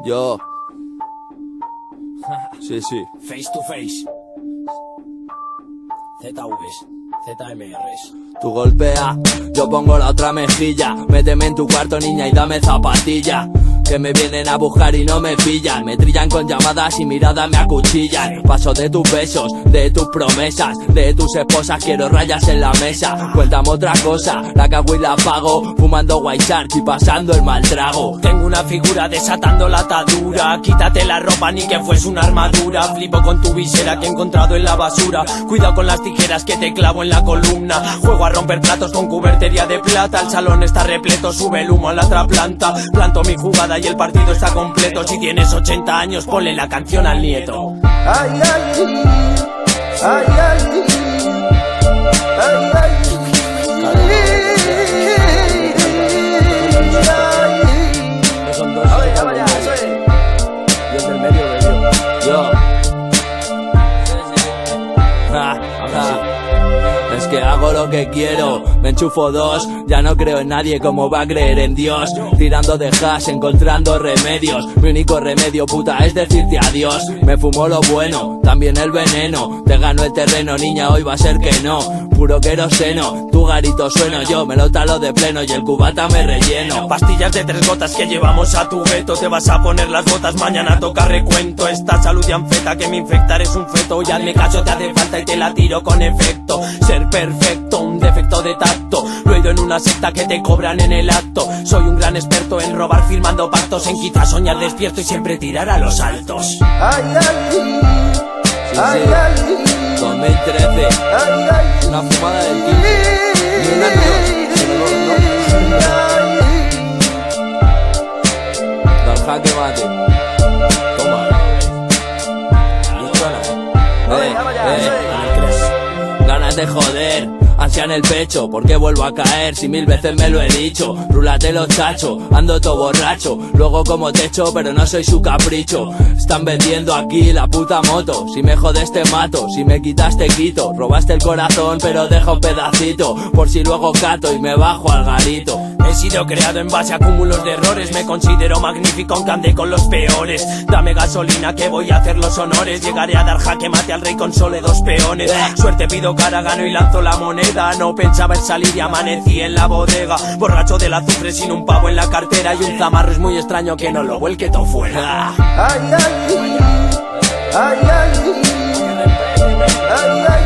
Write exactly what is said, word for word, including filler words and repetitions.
Yo. Sí, sí. Face to face. Z Vs, Z M Rs. Tú golpea, yo pongo la otra mejilla. Méteme en tu cuarto, niña, y dame zapatilla. Que me vienen a buscar y no me pillan. Me trillan con llamadas y miradas me acuchillan. Paso de tus besos, de tus promesas, de tus esposas, quiero rayas en la mesa. Cuéntame otra cosa, la cago y la pago. Fumando White Shark y pasando el mal trago. Tengo una figura desatando la atadura. Quítate la ropa ni que fuese una armadura. Flipo con tu visera que he encontrado en la basura. Cuidado con las tijeras que te clavo en la columna. Juego a romper platos con cubertería de plata. El salón está repleto, sube el humo a la otra planta. Planto mi jugada y el partido está completo. Si tienes ochenta años, ponle la canción al nieto. Ay, ay, ay, ay, ay, ay, ay. Son dos. Y el del medio bebió. Yo. Ja, ja. Es que hago lo que quiero, me enchufo dos. Ya no creo en nadie, como va a creer en Dios. Tirando de hash, encontrando remedios. Mi único remedio, puta, es decirte adiós. Me fumo lo bueno, también el veneno. Te gano el terreno, niña, hoy va a ser que no. Puro queroseno, tu garito sueno. Yo me lo talo de pleno y el cubata me relleno. Pastillas de tres gotas que llevamos a tu veto. Te vas a poner las botas, mañana toca recuento. Esta salud de anfeta que me infectar es un feto. Y hazme caso, te hace falta y te la tiro con efecto. Ser perfecto, un defecto de tacto. Lo he ido en una secta que te cobran en el acto. Soy un gran experto en robar firmando pactos. En quizás soñar despierto y siempre tirar a los altos. Ay, ay, Sí, ay, sí. ay, dos mil trece, ay, ay. una fumada del quince. Ni un año, sino dos, ¿no? Dar jaque mate. Toma. Eh, eh. Ganas de joder, ansia en el pecho, porque vuelvo a caer si mil veces me lo he dicho. Rúlate los chachos, ando todo borracho. Luego como techo, pero no soy su capricho. Están vendiendo aquí la puta moto. Si me jodes te mato, si me quitas te quito. Robaste el corazón pero deja un pedacito, por si luego cato y me bajo al garito. He sido creado en base a cúmulos de errores. Me considero magnífico aunque ande con los peores. Dame gasolina que voy a hacer los honores. Llegaré a dar jaque mate al rey con sole dos peones. Suerte pido cara, gano y lanzo la moneda. No pensaba en salir y amanecí en la bodega. Borracho del azufre sin un pavo en la cartera. Y un zamarro es muy extraño que no lo vuelque todo fuera. Ay, ay, ay, ay, ay, ay.